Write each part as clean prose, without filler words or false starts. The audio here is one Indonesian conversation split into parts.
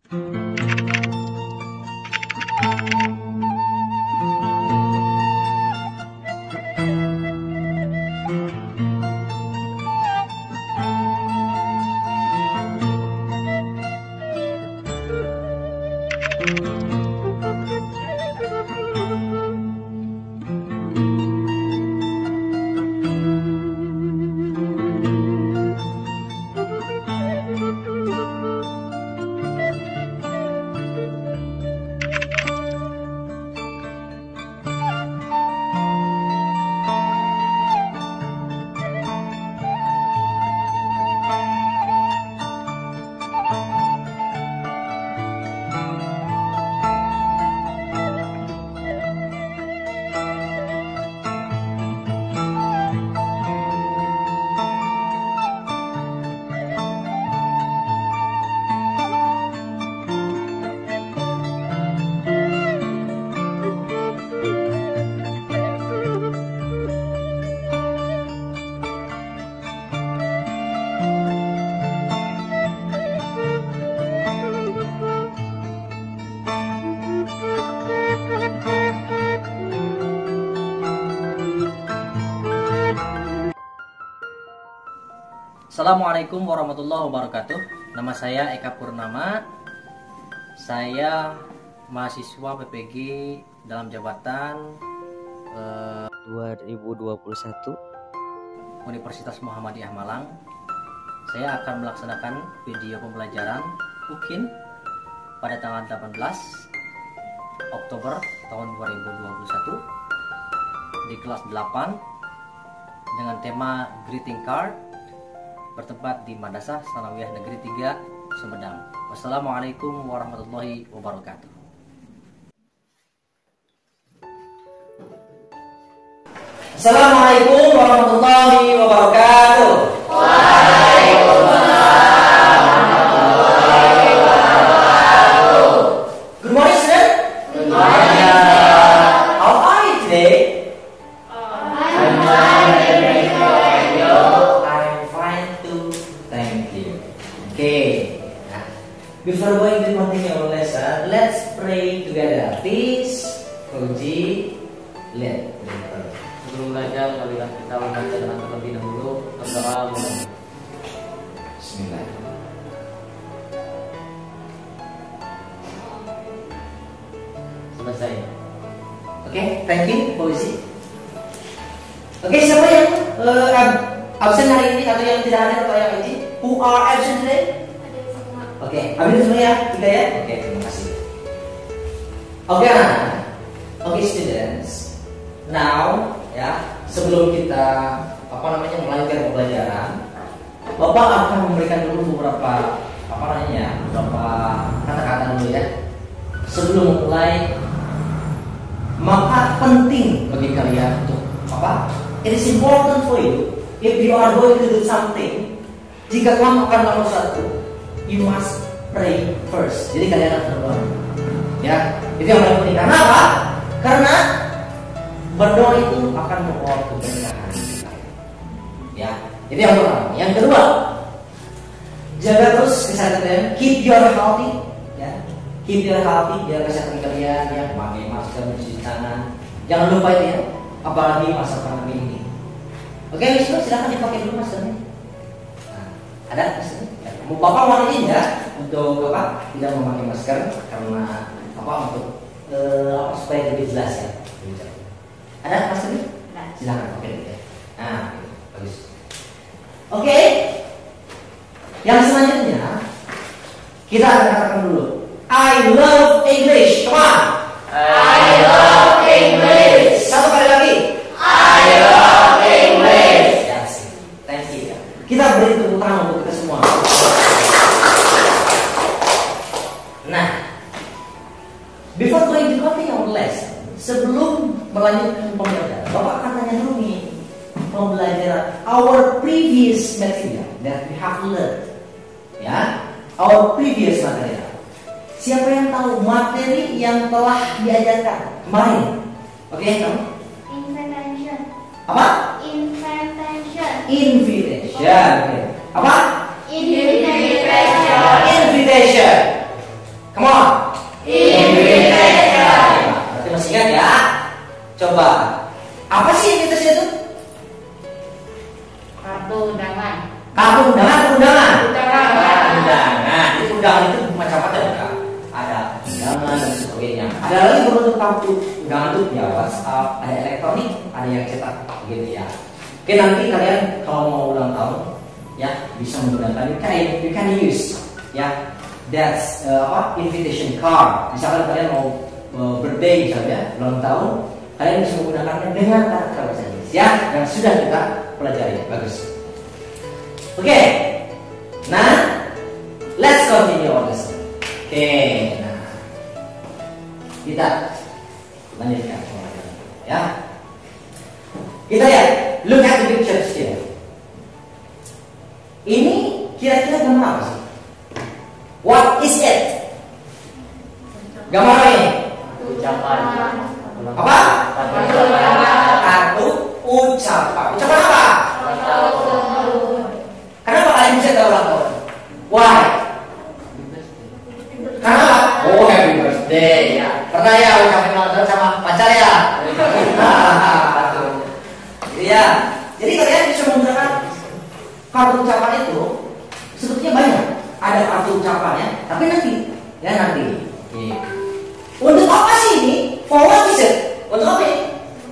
Assalamualaikum warahmatullahi wabarakatuh. Nama saya Eka Purnama. Saya mahasiswa PPG dalam jabatan 2021 Universitas Muhammadiyah Malang. Saya akan melaksanakan video pembelajaran UKIN pada tanggal 18 Oktober tahun 2021 di kelas 8 dengan tema Greeting Card, bertempat di Madrasah Tsanawiyah Negeri 3 Sumedang. Wassalamualaikum warahmatullahi wabarakatuh. Assalamualaikum warahmatullahi wabarakatuh. Waalaikumsalam warahmatullahi wabarakatuh. Good morning, student. Good morning. How are you today? I'm fine, thank you. And you? I'm fine too. Thank you. Okay. Nah, before going to continue our lesson, let's pray together. Please, Koji, lihat. Sebelum belajar, marilah kita membaca dengan terlebih dahulu berdoa mulai. Bismillah. Selesai. Oke, thank you, Polisi. Oke, siapa yang absen hari ini atau yang tidak hadir atau yang ini? Who are absent today? Oke, ambil semua ya, tiga ya. Oke, terima kasih. Oke, oke students. Now, ya, sebelum kita melanjutkan pembelajaran, Bapak akan memberikan dulu beberapa beberapa kata-kata dulu ya. Sebelum mulai, maka penting bagi kalian untuk apa? It is important for you if you are going to do something. Jika kamu akan nomor satu, you must pray first. Jadi kalian harus berdoa. Ya, itu yang paling penting. Karena apa? Karena berdoa itu akan membawa keberkahan. Ya, itu yang pertama. Yang kedua, jaga terus kesehatan kalian. Keep your healthy. Ya, keep your healthy. Jaga kesehatan kalian. Ya, pakai masker, mencuci tangan. Jangan lupa itu ya. Apalagi masa pandemi ini. Oke, silakan dipakai dulu maskernya. Nah, ada maskernya? Ya, Bapak mau ini ya untuk apa? Tidak memakai masker karena apa? Untuk supaya lebih jelas ya. Ada maskernya? Silakan pakai dulu ya. Nah, bagus. Oke. Yang selanjutnya kita akan katakan dulu. I love English. Come on. I love English. Satu kali lagi. I love English. Yes. Thank you. Kita beri tepuk tangan untuk kita semua. Nah, before going to continue our lesson, sebelum melanjutkan pembelajaran, Bapak akan tanya dulu nih pembelajaran our previous material that we have learned. Ya, our previous material. Siapa yang tahu materi yang telah diajarkan kemarin? Oke, kamu? Invitation. Apa? Invitation. Invitation. Apa? Invitation. Invitation. Come on. Invitation. Berarti masih ingat ya? Coba. Apa sih invitation itu? Kartu undangan. Kartu undangan, undangan. Undangan. Undangan. Itu undangan itu macam-macam ya. Ada undangan dan sebagainya. Ada lagi berbentuk kartu undangan itu ya WhatsApp, ada elektronik, ada yang cetak gitu ya. Oke, nanti kalian kalau mau ulang tahun ya bisa menggunakan you can use ya that's invitation card. Misalkan kalian mau birthday misalnya ulang tahun, kalian bisa menggunakannya dengan kata bahasa Inggris ya yang sudah kita pelajari. Bagus. Oke, nah let's continue our lesson. Oke, nah kita lanjutkan pelajaran ya. Kita lihat, look at the pictures here. Ini kira-kira gambar apa sih? What is it? Gambar apa ini? Ucapan. Apa? Kartu ucapan. Ucapan apa? Kenapa kalian bisa tahu ulang tahun? Why? Kenapa? Oh, happy birthday ya. Pernah ya ucapin ulang tahun sama pacar ya? Iya. Jadi kalian bisa menggunakan kartu ucapan itu sebetulnya banyak. Ada kartu ucapannya, tapi nanti ya nanti. Oke. Untuk apa sih ini? For what is it? Untuk apa ini?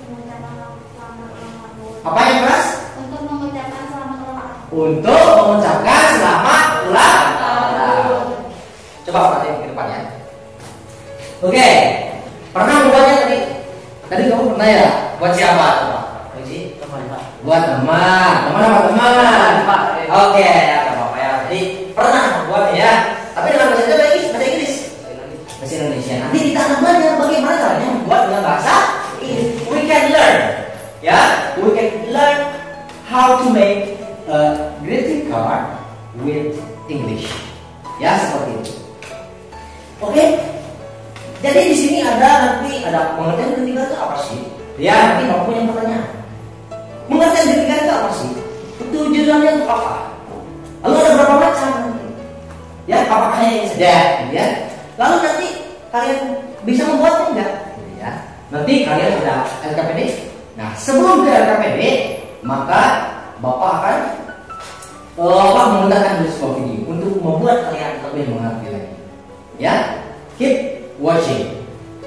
Apa yang keras? Untuk mengucapkan selamat ulang tahun. Untuk mengucapkan selamat ulang tahun. Coba perhatiin ke depan ya. Oke. Pernah membuatnya tadi? Tadi kamu pernah ya? Buat siapa? Coba. Kunci. Buat teman. Teman apa teman? Oke, ya nggak apa-apa ya. Jadi pernah membuatnya ya. Tapi dengan bahasa Inggris, bahasa Indonesia. Nanti kita akan belajar bagaimana caranya membuat dengan bahasa Inggris. We can learn, ya. We can learn how to make a greeting card with English. Ya seperti itu. Oke. Jadi di sini ada pengertian greeting card itu apa sih? Ya nanti kamu punya pertanyaan. Pengertian greeting card itu apa sih? Tujuannya untuk apa? Lalu ada berapa macam? Ya, apakah hanya ini saja? Ya. Lalu nanti kalian bisa membuatnya enggak? Ya. Nanti kalian ada LKPD. Nah, sebelum ke LKPD, maka Bapak akan menggunakan sebuah video untuk membuat kalian lebih mengerti lagi. Ya, keep watching.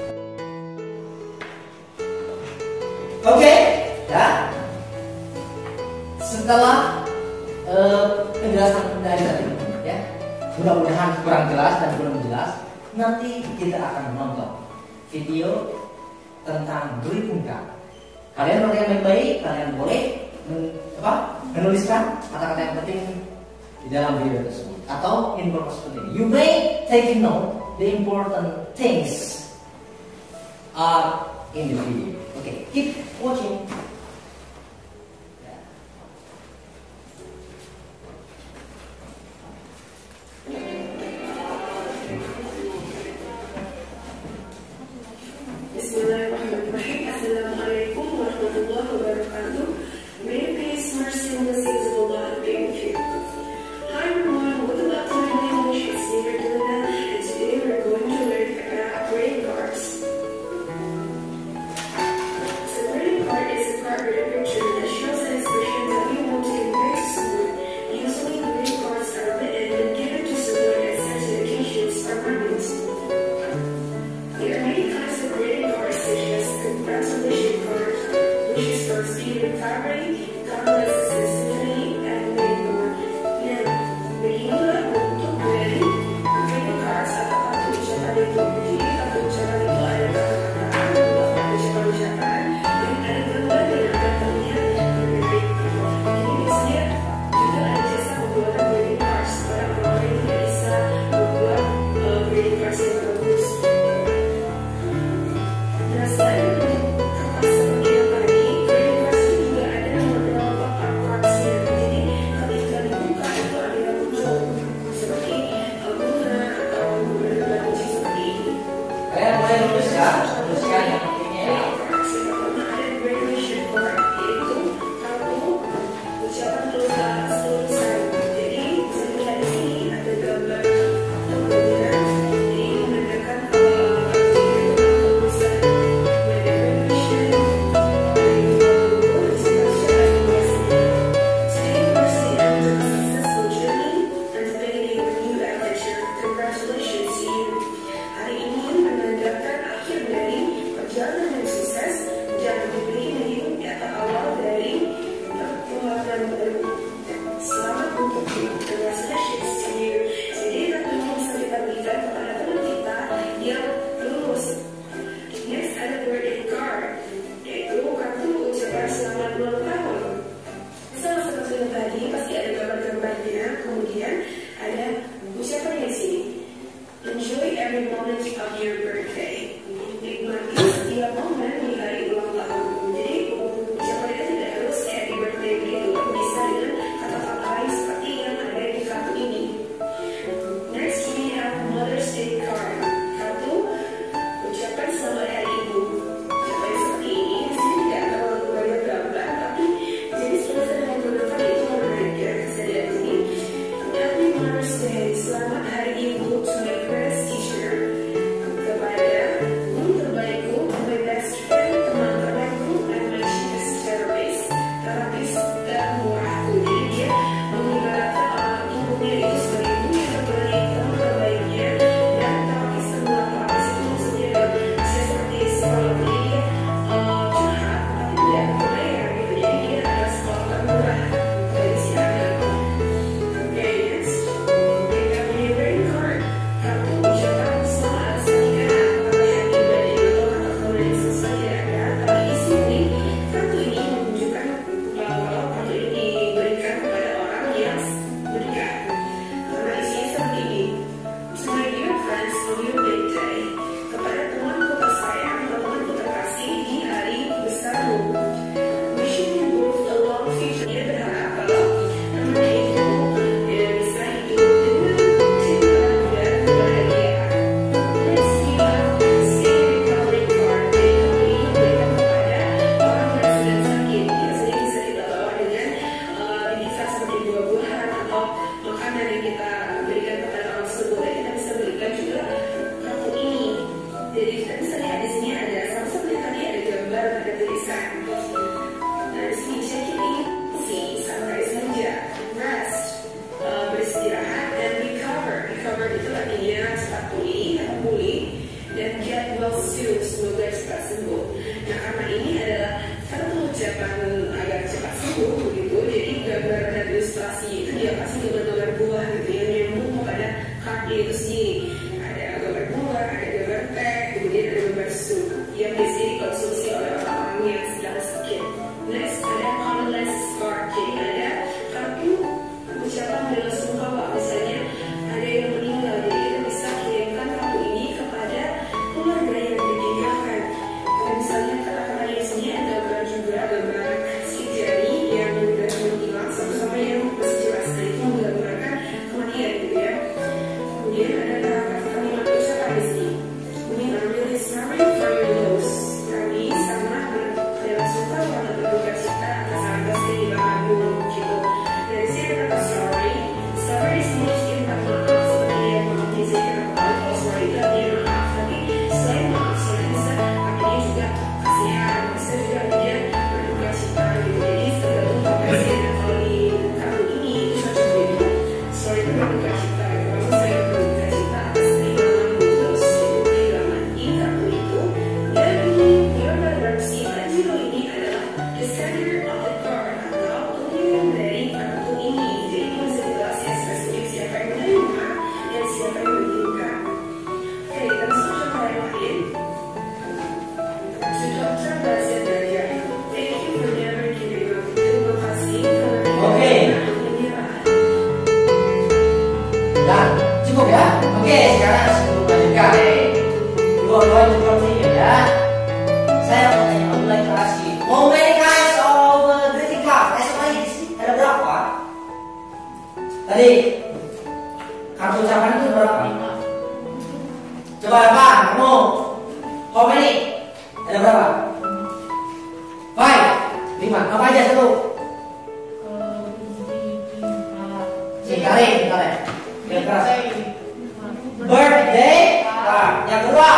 Oke, ya. Setelah penjelasan dari tadi, ya, mudah-mudahan kurang jelas dan belum jelas. Nanti kita akan menonton video tentang greeting card. Kalian perhatikan baik-baik. Kalian boleh menuliskan kata-kata yang penting di dalam video tersebut atau informasi penting. You may take note the important things are in the video. Okay, keep watching. Bismillahirrahmanirrahim. Assalamualaikum warahmatullahi wabarakatuh. May peace, mercy, and blessings of Allah be with you. Hi everyone, welcome back to my English. It's Nina Delina, and today we're going to learn about greeting cards. So greeting card is a card with a picture that shows an expression that we want to convey to someone. Usually greeting cards are written and given to someone at certain occasions or moments. There are many kinds of greeting cards such as congratulation cards, wishes for speed recovery, condolences, symphony, and many more. Now, beginilah untuk greeting cards atau kartu ucapan itu. Jadi kartu ucapan itu ada kata-kata beberapa ucapan-ucapan dan ada gambar yang akan terlihat berbeda. Jadi biasanya juga ada jasa pembuatan greeting cards. Para orang itu bisa membuat greeting cards yang bagus. Nah, selain untuk kertas seperti yang tadi, greeting cards itu juga ada nomor To Dr. Basit Daya, thank you for never giving up. Terima kasih telah menyerah. Dan cukup ya. Oke, sekarang sebelum lanjutkan dua-dua seperti ini ya. Saya mau tanya, mulai kasih. How many kinds of greeting card? SMA di sini ada berapa? Tadi kartu ucapan itu berapa? Coba apa? Kamu? How many? Ada berapa? 5. 5. Apa aja satu? Singkarin. Birthday card. Yang kedua.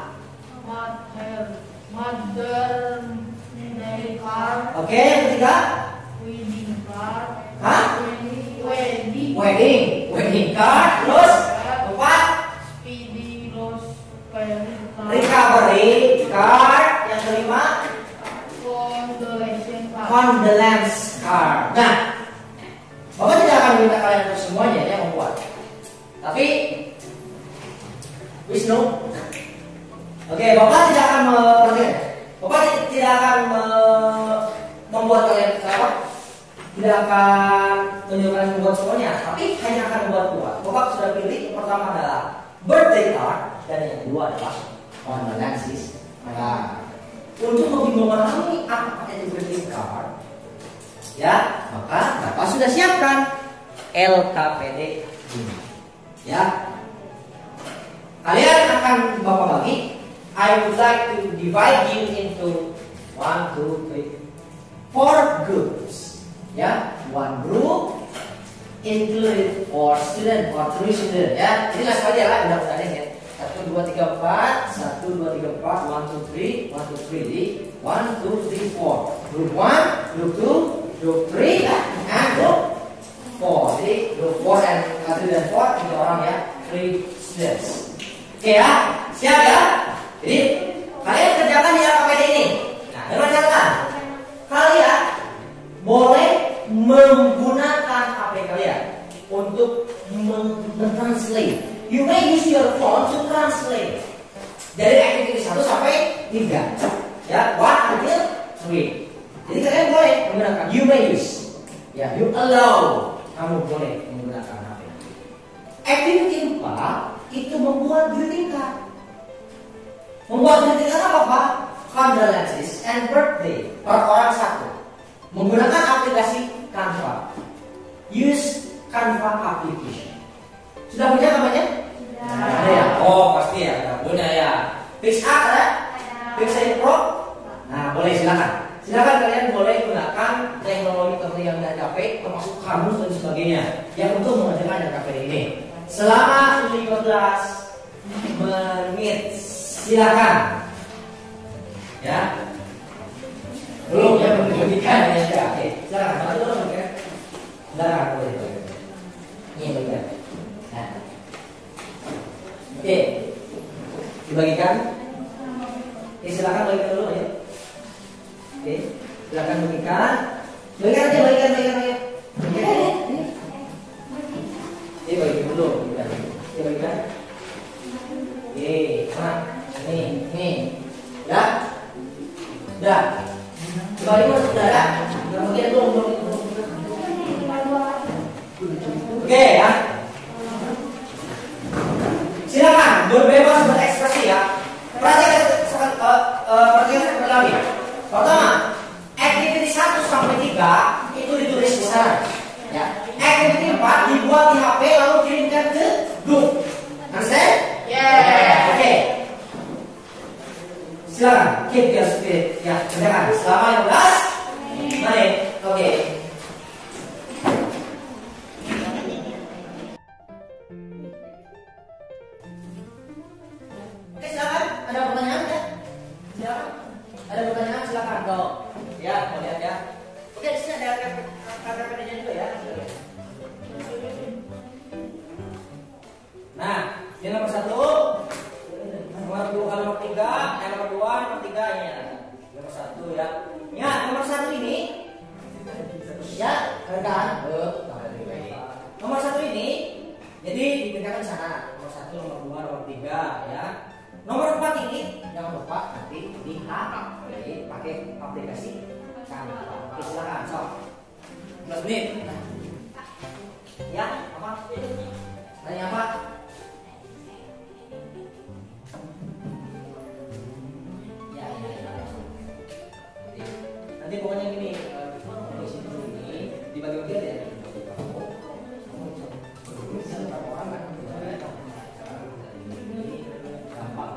Mother Day card. Oke, yang ketiga. Wedding card. Hah? Wedding. Wedding card. Terus keempat. Speedy Rose Payment card. Recovery card. Yang kelima. Condolation card. Condolence card. Nah, Bapak tidak akan minta kalian untuk semuanya yang membuat. Tapi Wisnu, oke, Bapak tidak akan Bapak tidak akan membuat kalian apa? Tidak akan menyuruh kalian membuat semuanya, tapi hanya akan membuat. Bapak sudah pilih. Yang pertama adalah birthday card dan yang kedua adalah condolence. Nah, untuk lebih memahami apa itu birthday card, ya, maka Bapak sudah siapkan LKPD ini. Ya, kalian akan Bapak bagi. I would like to divide you into 1, 2, 3, 4 groups. Ya, one group included for student or 3 student. Ya, jadi langsung aja lah undang-undangnya ya. 1, 2, 3, 4. 1, 2, 3, 4. 1, 2, 3. 1, 2, 3. Jadi 1, 2, 3, 4. Group 1, group 2, group 3, and group 4. Jadi group 4 dan 3 dan 4 tiga orang ya, 3 students. Oke ya, siap ya. Jadi kalian kerjakan di LKPD ini. Nah, dengan catatan kalian boleh menggunakan HP kalian untuk mentranslate. You may use your phone to translate dari activity 1 sampai 3. Ya, 1 until 3. Jadi kalian boleh menggunakan. You may use. Ya, you allow. Kamu boleh menggunakan HP. Activity 4 itu membuat greeting card. Membuat greeting card apa Pak? Condolences and birthday per orang satu. Menggunakan aplikasi Canva. Use Canva application. Sudah punya namanya? Ada ya? Oh pasti ya, sudah punya ya. PixArt ada? PixArt Pro? Nah boleh silakan. Silakan kalian boleh gunakan teknologi yang ada HP, termasuk kamus dan sebagainya, yang untuk mengerjakan LKPD ini selama 15 menit. Silakan. Ya. Belum ya, belum diberikan ya. Oke, silakan. Bantu dulu ya. Silakan boleh. Ini bagian. Nah. Oke. Dibagikan. Oke, silakan bagikan dulu ya. Oke, silakan bagikan. Bagikan aja, bagikan. Ini bagi dulu. Ini bagikan. Oke, mana? Nih. Ya. Udah. Coba ini masuk darah. Bagian dulu. Oke ya. Silakan berbebas berekspresi ya. Perhatikan seperti lagi. Pertama, activity 1 sampai 3 itu ditulis di sana. Ya. Activity 4 dibuat di HP lalu kirimkan ke grup. Understand? Yeah. Oke. Silakan keep your spirit. Ya, kerjakan selama 15 menit. Oke. Oke, silakan. Ada pertanyaan ya? Silakan. Ada pertanyaan silakan dong. Ya, mau lihat ya. Oke, di sini ada KTP-nya juga ya. Nah, ini nomor 1. Nomor 2 kali nomor 3, nomor 2, nomor 3 ini ya. Nomor 1 ya. Ya, nomor 1 ini ya, kan? Nomor 1 ini jadi dipindahkan di sana. Nomor 1, nomor 2, nomor 3 ya. Nomor 4 ini jangan lupa nanti dihapal. pakai aplikasi Canva. Oke, silakan. So, 15 menit. Ya, apa? Tanya apa? Ya. Nanti pokoknya gini, di sini dulu ini dibagi-bagi aja ya. Gampang.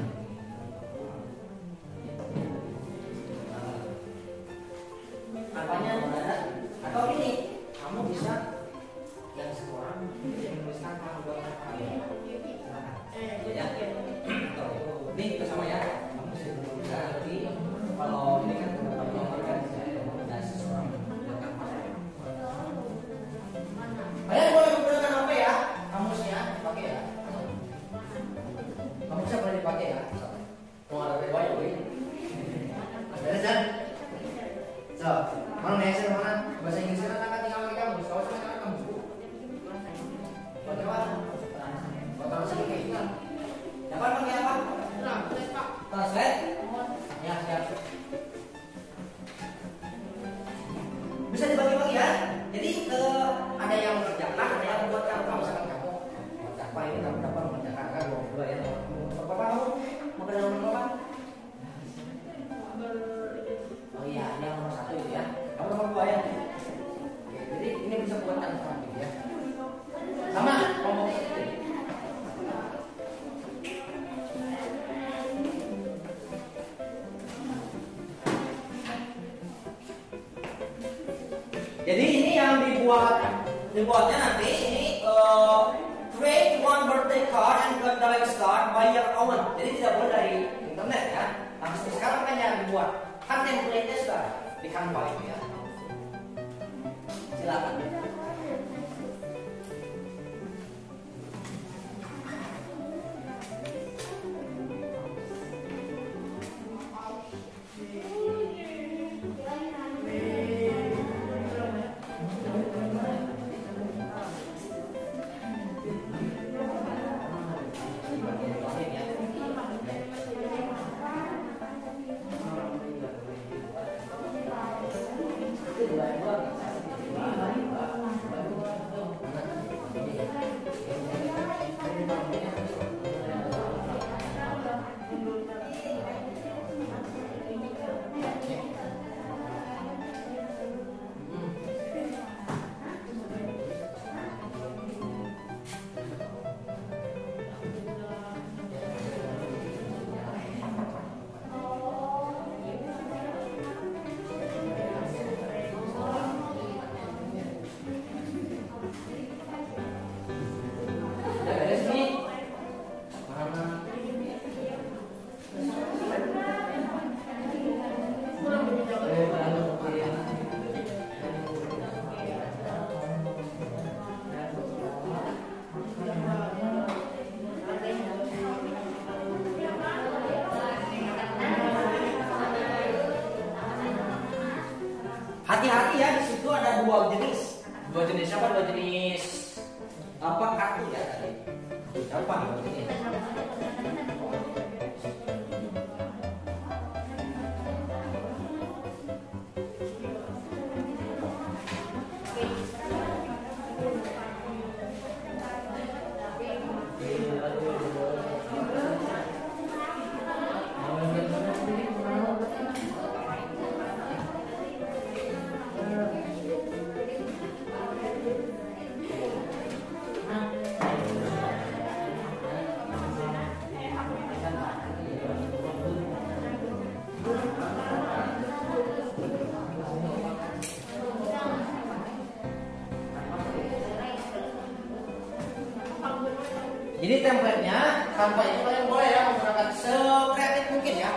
Apanya ada? Atau ini kamu bisa yang seorang menuliskan tanggungan kamu. Ya. Ini kita sama ya. Kamu bisa bisa nanti kalau ini kan ada seseorang menggunakan HP. Kalian boleh menggunakan HP ya, kamusnya dipakai ya. Kamusnya boleh dipakai ya. Mau ada riwayat boleh. Beres kan? So, mana nih hasil mana? Bahasa Inggris kan akan tinggal lagi kamus. Kalau sama kan kamus. Bagaimana? Bagaimana sih kayak gitu? Dapat pakai apa? Translate. Ya, siap. Bisa dibagi-bagi ya. Jadi ada yang mengerjakan, ada yang membuatkan. Kalau misalkan kamu apa ini kamu dapat mengerjakan kan 22 ya. Berapa kamu? Mau ke dalam berapa? Oh iya, yang nomor 1 itu ya. Kamu nomor 2 ya. Oke, jadi ini bisa buatan kamu ya. Sama kelompok seperti ini. Jadi ini yang dibuatnya nanti ini create one birthday card and direct start by your own. Jadi tidak boleh dari internet ya. Langsung sekarang kan yang dibuat. Kan template-nya sudah di Canva itu ya. Silakan. Hati-hati ya, di situ ada dua jenis. Dua jenis apa? Dua jenis apa kartu ya tadi? Apa dua jenis? Jadi template-nya Canva itu kalian boleh ya menggunakan sekreatif mungkin ya.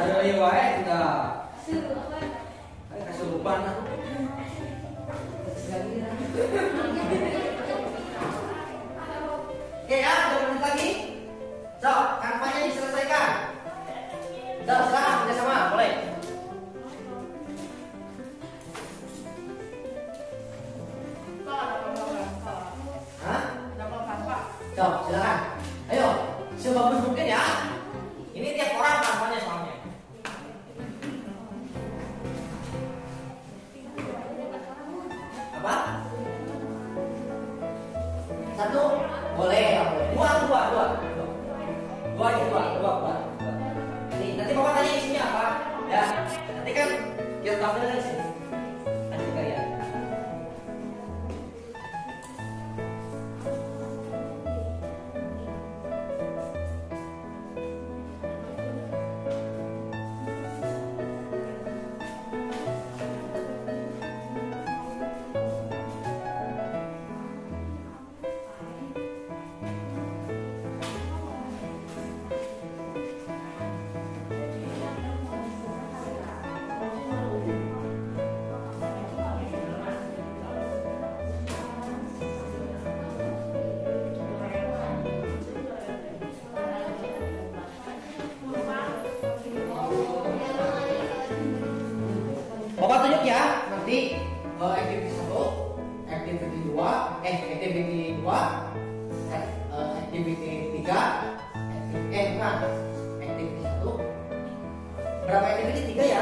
dari wae sudah. Kasih beban lah. Oke ya, 2 menit lagi. So, kampanye diselesaikan. So, sekarang kerjasama, boleh. Hah? So, silakan. Ayo, sebagus mungkin ya. Ini tiap orang kampanye soalnya. Apa? 1 boleh, dua. Ini nanti bapak tanya isinya apa? Ya, nanti kan kita tampilkan di sini. Nanti kalian. Bapak tunjuk ya, nanti activity 1, activity 2, activity 3, activity 1. Berapa activity 3 ya?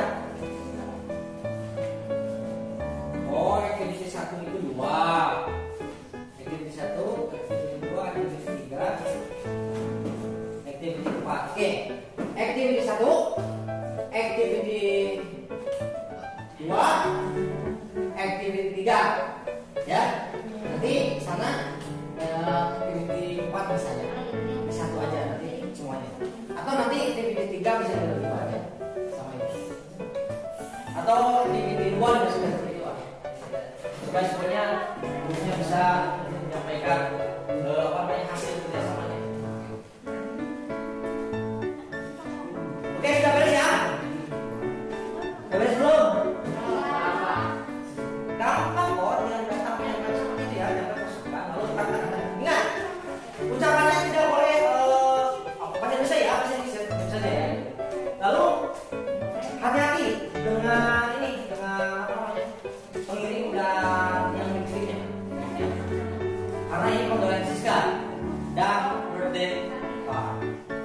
Oh, activity 1 itu 2. Activity 1, activity 2, activity 3, activity 4. Oke. Activity 1, activity 2, activity 3 ya. Nanti sana activity 4 bisa ya, 1 aja nanti semuanya. Atau nanti activity 3 bisa lebih aja sama ini. Atau activity 2 bisa seperti itu aja. Supaya semuanya gurunya bisa menyampaikan hasil kerjasamanya. Oke, sudah beres ya? Sudah beres belum? Gampang kok, dengan menyampaikan seperti itu ya, jangan masukkan. Lalu kata-kata. Ingat, ucapannya tidak boleh bahasa Indonesia ya, bahasa Indonesia ya. Lalu hati-hati dengan ini, dengan apa namanya, pengiring dan yang mengirimnya. Karena ini kondolensi Siska dan birthday card.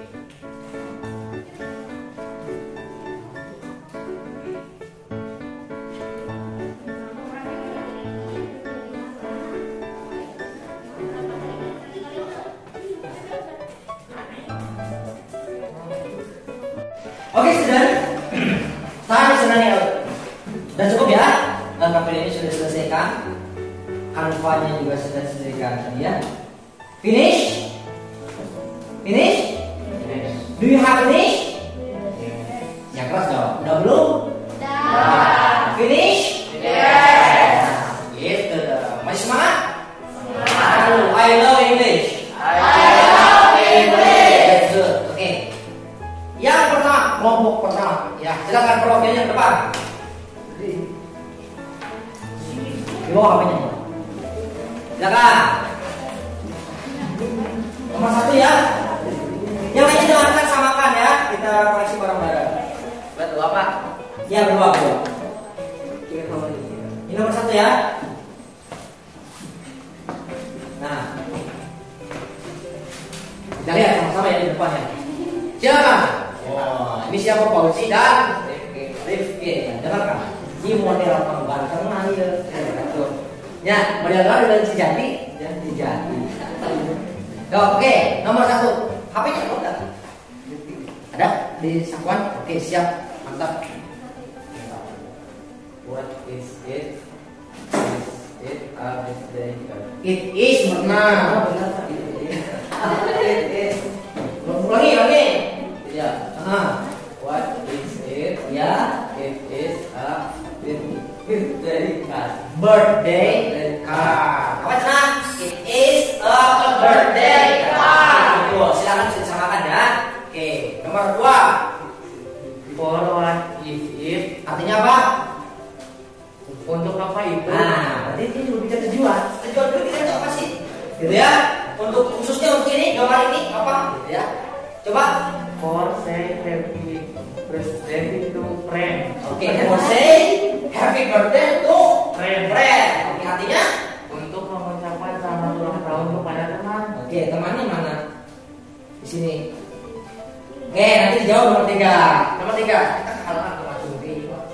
Oke, student, time is running out. Dan cukup ya, tampil ini sudah selesaikan. Kanvanya juga sudah selesaikan tadi ya. Finish? Finish? Do you have finish? Ya keras dong. Udah belum? Udah. Finish? Yes. Gitu dong. Masih semangat? Semangat. I love English. Yang pertama, kelompok pertama. Ya, silakan perwakilannya ke depan. Di bawah HP-nya. Silakan. Nomor 1 ya. Yang lainnya dengarkan, samakan ya. Kita koleksi bareng-bareng. Betul apa? Ya, berdua. Ini nomor 1 ya. Nah, kita lihat sama-sama ya di depannya. Silakan. Oh, ini siapa? Fauzi dan Rifki. Dengarkan. Ini model penggambar tengah ya. Model baru dan sejati. Oke, nomor 1. HP-nya ada? Ada di sakuan. Oke, siap. Mantap. What is it? It is benar. It is. Ulangi. Ya. What is it? Ya. It is a birthday card. Birthday card. Apa cina? It is a birthday card. Silakan disamakan ya. Oke, nomor 2. For what is it? Artinya apa? Untuk apa itu? Nah, berarti ini lebih bicara tujuan. Tujuan dulu kita coba sih, gitu ya. Untuk khususnya untuk ini, gambar ini apa? Gitu ya. Coba. For say happy birthday to friend. Oke, for say happy birthday to friend. Oke, artinya Untuk mengucapkan selamat ulang tahun kepada teman. oke, temannya mana? Di sini. Oke, nanti dijawab nomor 3. Nomor 3. Kita kalah sama Jumri.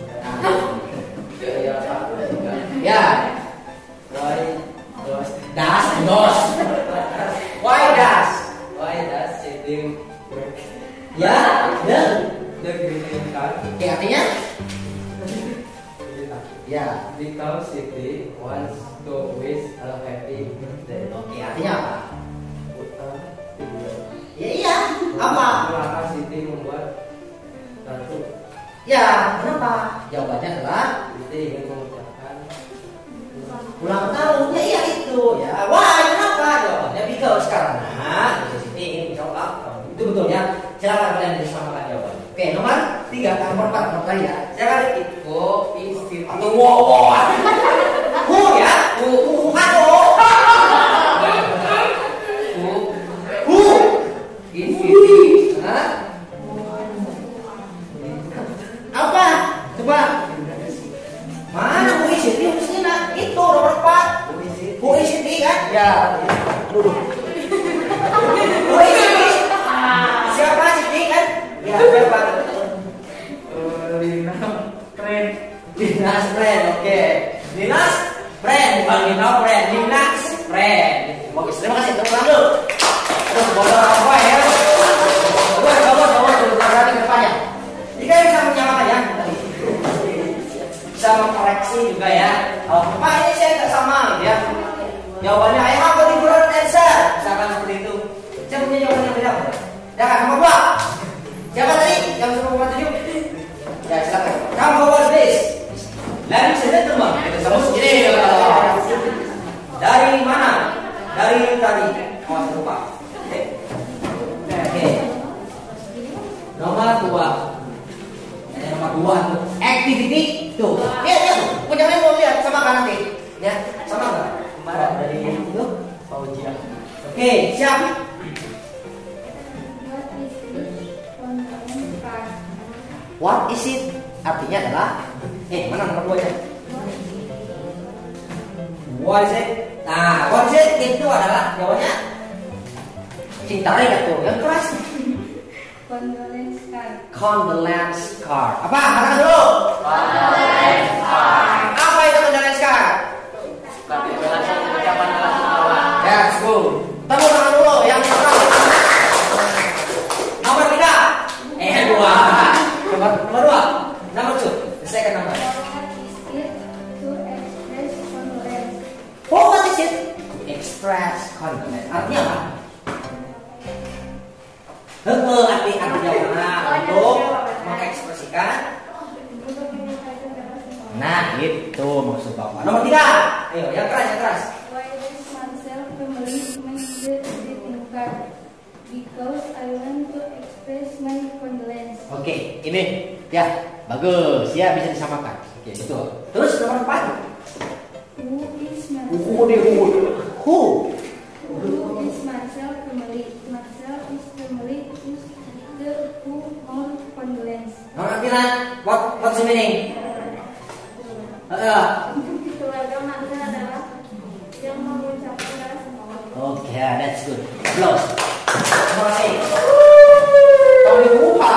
Ya, satu, tiga. Ya. Why does Dos. Why does? sitting work Ya, ya. the greeting card? Oke, artinya? Ya. Because Siti wants to wish a happy birthday. Oke, artinya apa? Video. Ya iya. Apa? Maka Siti membuat satu. Ya, kenapa? Jawabannya adalah Siti ingin mengucapkan ulang tahun. Ya iya itu. Ya, why? Kenapa? Jawabannya because karena itu sini ingin menjawab. Itu betul ya. Silakan kalian disamakan jawabannya. Oke, nomor 3, nomor 4, nomor tadi ya. Silakan Riki. Who is Siti? Atau wow. Who ya? Who kan Who Who? is Siti? Hah? Apa? Coba. Mana Who is it? Itu nomor 4. Who is it kan? Ya. Duduk. Who is it? Siapa Siti kan? Ya, siapa? Lina Friend. Dinas friend, oke. Dinas friend, bukan Dino friend, Dinas friend. Oke, terima kasih. Tepuk tangan dulu. Terus bodoh apa ya? Coba perhatikan ke depannya. Jika bisa menyamakan ya, bisa mengkoreksi juga ya. Oh, Pak ini saya nggak sama gitu ya. Jawabannya I have a different answer. Misalkan seperti itu. Saya punya jawaban yang beda. Ya kan, nomor 2. Siapa tadi? Yang 1,7? Ya, silakan. Come forward please. Ladies and gentlemen, kita sama segini. Dari mana? Dari tadi. Awas lupa. Oke. Nomor 2. Nomor 2. Activity tuh. Lihat tuh. Punya mau lihat sama kan nanti. Ya, sama enggak? Kemarin dari Itu. Fauzia. Oke, siap. What is it? Artinya adalah mana nomor 2 ya? What is it? Nah, what is it itu adalah jawabannya cinta ya tuh, yang keras. Condolence card. Condolence card. Apa? Katakan dulu. Condolence card. Apa itu condolence card? Tapi belasan ucapan bela-sungkawa. Yes, good. Tepuk tangan dulu yang keras. Nomor 3. 2. Nomor 2. Nomor 2. The second number. What is it to express condolence? What is it? Express condolence. Artinya apa? Artinya untuk mengekspresikan. Nah, itu maksud Bapak. Nomor 3. Ayo, yang keras, yang keras. Why does Marcel family make the greeting card? Because I want to express my condolence. Oke, ini ya bagus ya, bisa disamakan. Oke, betul. Terus nomor 4. Who is Marcel? Who? Who is Marcel family? Marcel is family is the who more condolence. Nomor 9. What's the meaning? Keluarga Marcel adalah yang mengucapkan bela-sungkawa. Oke, that's good. Applause. Terima kasih. Kamu lupa.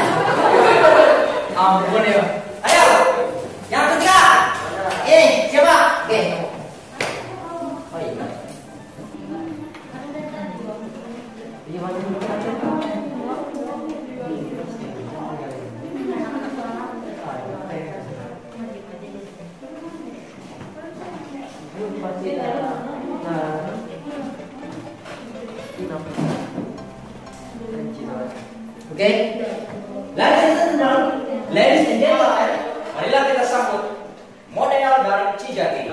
Ampun ya. Ayo, yang ketiga. Siapa? Oke. Oh iya. Oke. Ladies and gentlemen, marilah kita sambut model dari Cijati.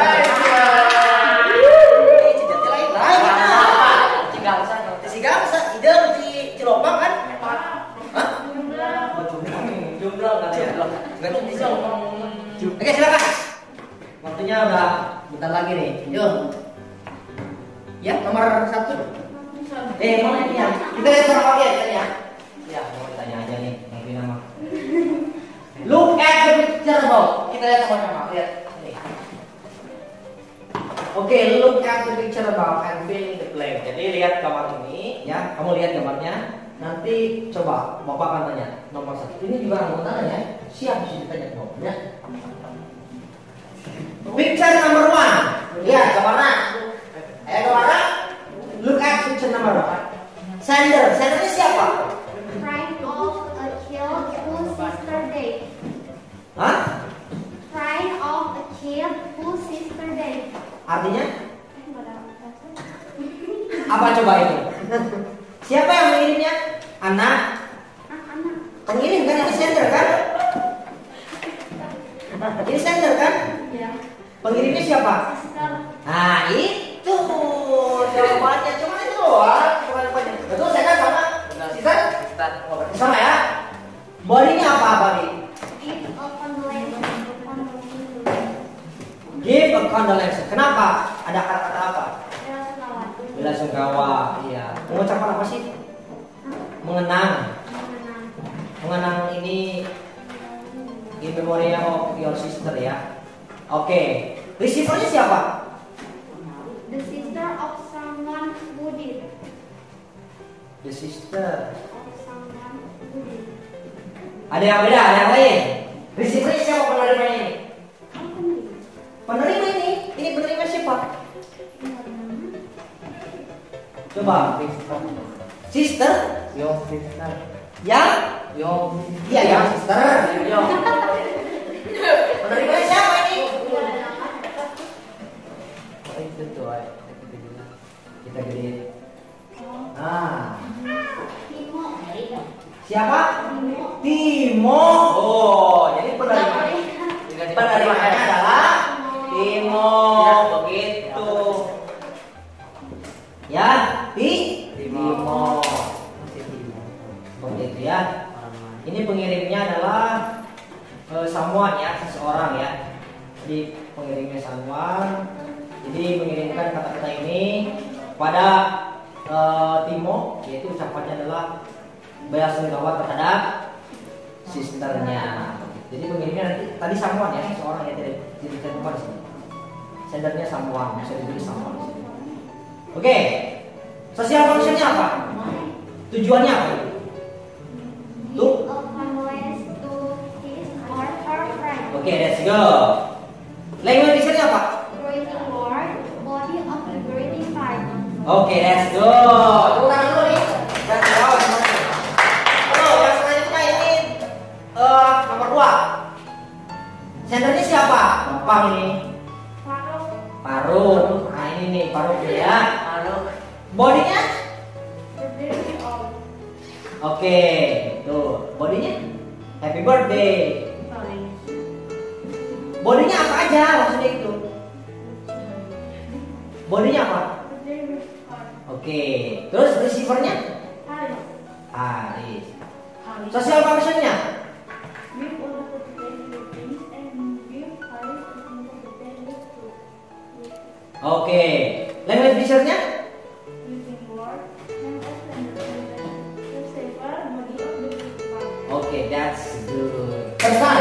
Cijati lain Cigalsa, ide di Cilopang kan? Hah? katanya. Oke, silakan. Waktunya udah bentar lagi nih. Yuk. Ya, nomor 1. Mana ini ya? Kita lihat sama kalian tanya. Ya, mau ditanya aja nih, yang ini nama. Look at the picture above. Kita lihat sama-sama. Lihat. Nih. Oke, look at the picture above and fill in the blank. Jadi lihat gambar ini, ya. Kamu lihat gambarnya. Nanti coba Bapak akan tanya nomor 1. Ini juga mau tanya ya. Siap sih ditanya Bapak ya. Picture number 1. Lihat gambarnya. Gambarnya. Look at picture number 1. Sendernya siapa? Friend of a child whose sister died. Hah? Friend of a child whose sister died. Artinya? Apa coba itu? Siapa yang mengirimnya? Anak. Pengirim kan, ini sender kan? Ini sender kan? Ya. Pengirimnya siapa? Sister. Nah itu jawabannya, cuma itu doang. Betul, saya kan sama. Sister? Sama ya. Bodinya apa body? Give a condolence. Give a condolence. Kenapa? Ada kata-kata apa? Bela sungkawa. Iya. Mengucapkan apa sih? Mengenang. Mengenang ini in memoriam of your sister ya. Oke. Receivernya siapa? The sister of someone who did. The sister. Of someone who did. Ada yang beda, ada yang lain. Receivernya siapa penerimanya ini? Penerima ini penerima siapa? Coba, sister, Yo, sister. ya, Yo, iya ya, sister. yo. Penerimanya siapa ini? Oh, itu tuh. Kita gede. Ah, Timo. siapa? Timo. Oh, jadi penerimanya adalah Timo. Begitu. Ya, Timo. Begitu ya. Ini pengirimnya adalah someone ya, seseorang ya. Jadi pengirimnya someone. Jadi mengirimkan kata-kata ini pada Timo, yaitu ucapannya adalah bela sungkawa terhadap sisternya. Jadi pengirimnya nanti tadi someone ya, seseorang yang tidak ditentukan di sini. Sendernya someone, bisa ditulis someone di sini. Oke. Social functionnya apa? Tujuannya apa? Tuh. Give a condolence to his or her friend. Oke, let's go. Language dictionary apa? Greeting word, body of the greeting card. Oke, let's go. Tepuk tangan dulu nih. Dan jawab semuanya. Halo, yang selanjutnya ini nomor 2. Sendernya siapa? Gampang ini. Paruh. Nah ini nih paruh ya. Bodinya? Berdiri of. Oke, tuh bodinya. Happy birthday. Bodinya apa aja maksudnya itu? Bodinya apa? Berdiri of. Oke, terus receivernya? Haris. Haris. Social functionnya? Give all the daily routines and give Haris a simple daily too. Oke, language dictionary-nya? Greeting word, and newspaper, body of the greeting card. Oke, that's good. Pesan.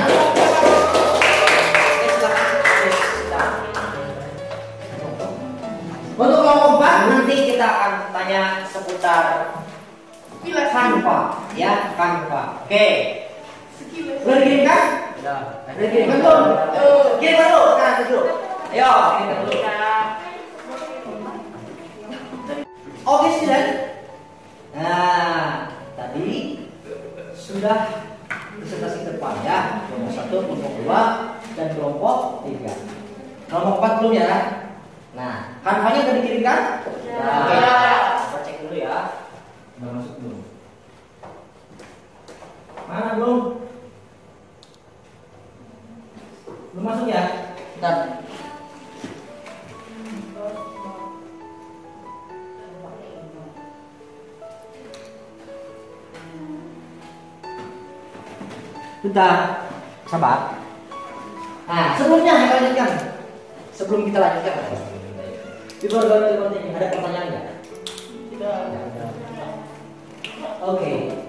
Untuk kelompok nanti kita akan tanya seputar Canva, ya Canva. Oke. Udah dikirimkan? Udah. Udah dikirimkan belum? Kirim dulu, sekarang dulu. Ayo, kirimkan dulu. Oke, student. Nah, tadi sudah presentasi depan ya, kelompok 1, kelompok 2, dan kelompok 3. Kelompok 4 belum ya? Nah, Canva-nya udah dikirimkan? Ya. Oke, kita cek dulu ya. Udah masuk belum? Mana belum? Belum masuk ya? Bentar. Bentar, sabar. Nah, sebelumnya kita lanjutkan. Sebelum kita lanjutkan, before going to continue, ada pertanyaan nggak? Tidak. Oke.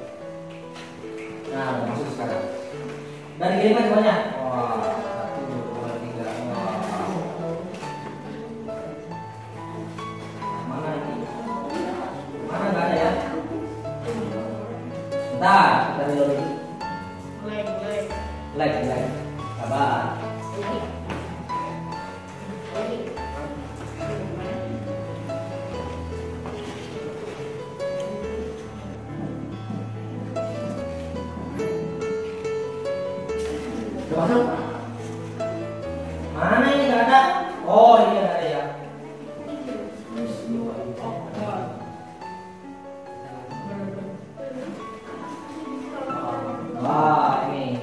Nah, masuk sekarang. Dan dikirimkan semuanya. Wah, 1, 2, 3. Wah. Mana ini? Mana nggak ada ya? Bentar, kita reload dulu. Lag. Sabar. Udah masuk? Mana ini nggak ada? Oh, ini nggak ada ya. Wah, ini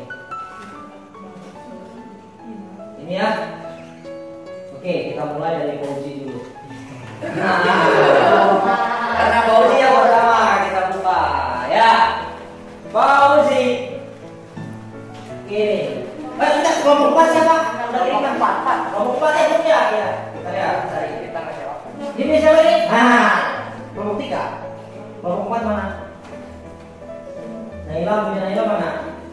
ya. Oke, kita mulai dari Fauzi dulu. Karena Fauzi yang pertama kita buka ya. Fauzi. Ini. Kita kelompok 4 siapa? Udah kirimkan 4. Kelompok 4 itu ya. Kita lihat cari kita nggak jawab. Ini siapa ini? Nah, kelompok 3. Kelompok 4 mana? Naila punya Naila mana?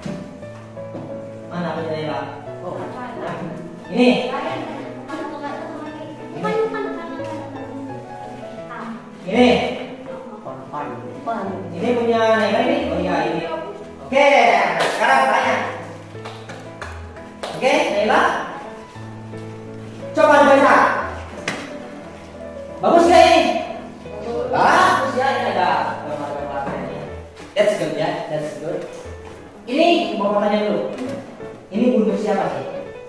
Mana punya Naila? Oh, ini. Ini. Ini punya Naila ini? Oh iya ini. Oke, sekarang tanya. Oke, Naila. Coba dibaca. Bagus gak ini? Bagus ya, ini ada gambar-gambar ini. That's good ya, that's good. Ini mau tanya dulu. Ini untuk siapa sih?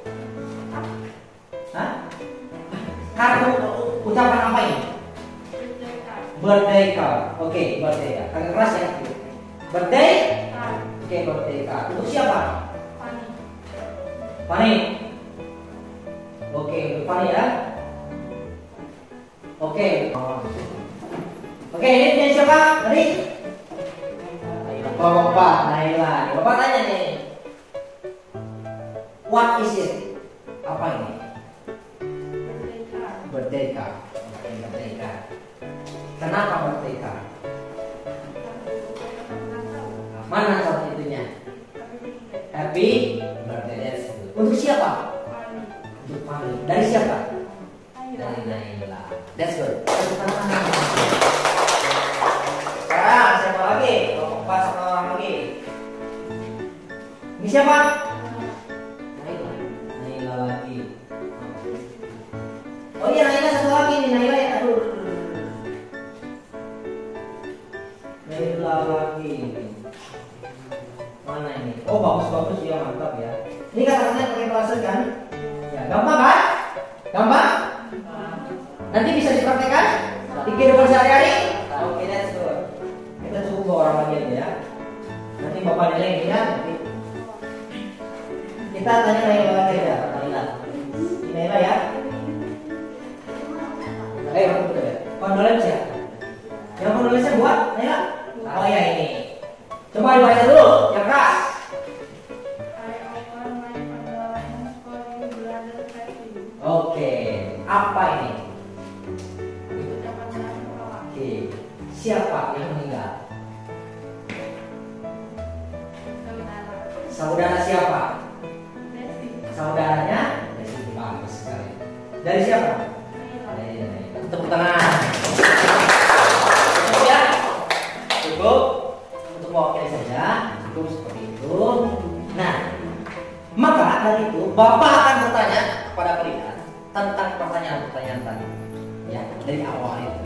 Hah? Kartu ucapan apa ini? Birthday card. Oke, birthday card. Agak keras ya. Birthday? Oke, birthday card. Untuk siapa? Fani. Oke, untuk Fani ya. Oke. Oke, ini punya siapa? Tadi? Bapak Naila. Bapak tanya nih. What is it? Apa ini? Birthday card. Birthday card. Kenapa birthday card? Mana salah itunya? Happy birthday. Untuk siapa? Untuk Fani. Dari siapa? Dari Naila. That's good. Sekarang siapa lagi? Kelompok 4 sama orang lagi. Ini siapa? Naila lagi. Oh iya, Naila satu lagi nih. Naila ya. Aduh. Naila lagi. Mana ini? Oh, bagus ya, mantap ya. Ini kata-katanya pakai plaster kan? Ya, gampang kan? Gampang? Nanti bisa dipraktekkan di kehidupan sehari-hari? Oke, that's good. Kita cukup bawa orang lagi aja ya. Nanti bapak nilai ini ya. Nanti kita tanya Naila lagi ya. Naila ya. Ayo, kondolens ya. Yang kondolensnya buat Naila? Oh ya ini. Coba dibaca dulu, yang keras. Oke, apa ini? Oke, siapa yang meninggal? Saudara siapa? Saudaranya? Bagus sekali. Dari siapa? Tepuk tangan. Cukup ya? Cukup untuk mewakili saja. Cukup seperti itu. Nah, maka dari itu Bapak akan bertanya kepada kalian tentang pertanyaan-pertanyaan tadi. Ya, dari awal itu.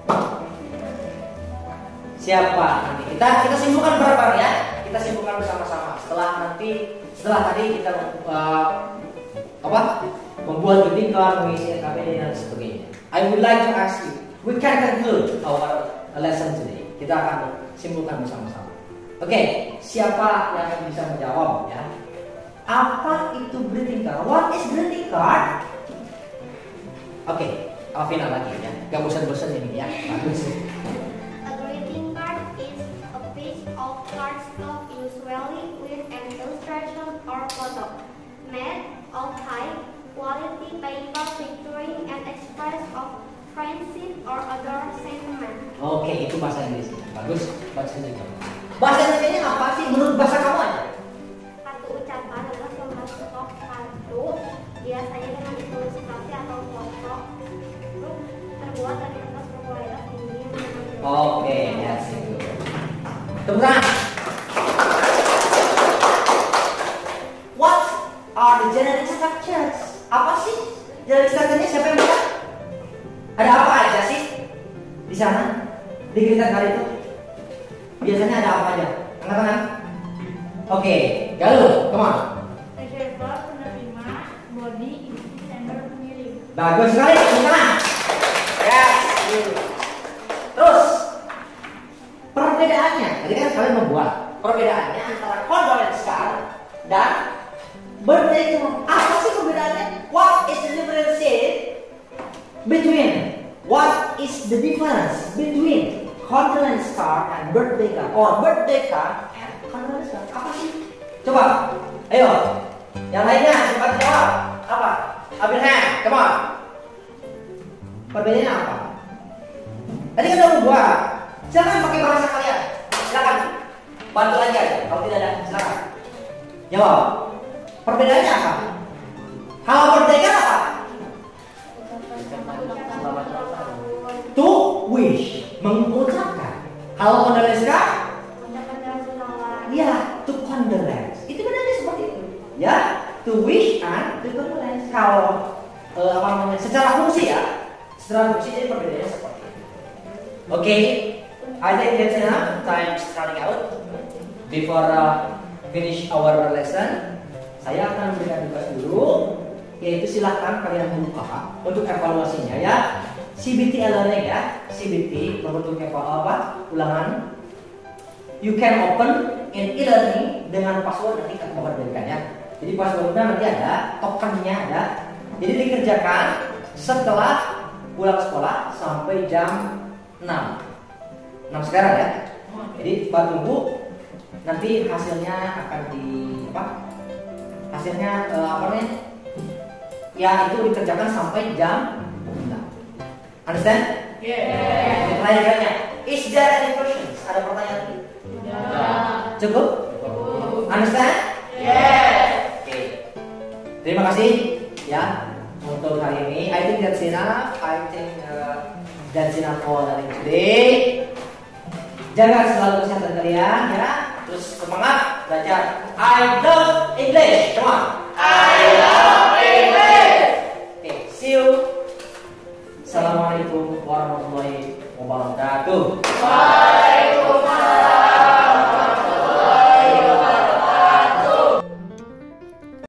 Siapa nanti? Kita simpulkan bareng-bareng ya. Kita simpulkan bersama-sama. Setelah tadi kita membuat greeting card, mengisi NKPD dan sebagainya. I would like to ask you, we can conclude our lesson today. Kita akan simpulkan bersama-sama. Oke, siapa yang bisa menjawab ya? Apa itu greeting card? What is greeting card? Oke, Alvina lagi ya. Gak bosan-bosan ini ya. Bagus. A greeting card is a piece of cardstock usually with an illustrated or other sentiment. Oke, itu bahasa Inggris. Bagus, bahasa Inggris. Bahasa Indonesia apa sih menurut bahasa kamu aja? Kartu ucapan adalah sebuah stok kartu, biasanya dengan ilustrasi atau foto, terbuat dari kertas berkualitas tinggi yang berbentuk. Oke, ya sih. Tepuk tangan. What are the generic structures? Apa sih generic structure-nya? Siapa yang buat? Ada apa aja sih di sana? Di Greeting Card itu biasanya ada apa aja? Angkat tangan. Oke, Galuh, come on. Receiver, penerima, body, isi, sender, pengirim. Bagus sekali, tepuk tangan. Yes. Terus perbedaannya, tadi kan kalian membuat perbedaannya antara condolence card dan birthday card. Apa sih perbedaannya? What is the difference between condolence card and birthday card, or birthday card and condolence card? Apa sih? Coba, ayo, yang lainnya cepat jawab. Apa? Abraham, come on. Perbedaannya apa? Tadi kan udah buat. Silakan pakai bahasa kalian. Silakan. Bantu aja. Kalau tidak ada, silakan. Jawab. Perbedaannya apa? Hal berbeda apa? To wish, mengucapkan. Hal condolence card? Ya, to condolence. Itu benarnya seperti itu. Ya, to wish and to condolence. Kalau apa namanya? Secara fungsi ya. Secara fungsi jadi perbedaannya seperti itu. Oke, I think that's enough. Time running out. Before finish our lesson, saya akan memberikan tugas dulu, yaitu silahkan kalian membuka untuk evaluasinya ya. CBT e-learning ya, CBT berbentuk ulangan. You can open in e-learning dengan password nanti akan berikan ya. Jadi passwordnya nanti ada, tokennya ada. Jadi dikerjakan setelah pulang sekolah sampai jam 6 sekarang ya. Jadi Pak tunggu nanti hasilnya akan hasilnya apa nih? Ya itu dikerjakan sampai jam 6. Understand? Yeah. Pertanyaannya, is there any questions? Ada pertanyaan lagi? Cukup? Understand? Yeah. Oke. Terima kasih ya untuk hari ini. I think that's enough. That's enough for learning today. Jaga selalu kesehatan kalian ya. Terus semangat belajar. I love English. Come on. I love English. Okay, see you. Assalamualaikum warahmatullahi wabarakatuh. Bye.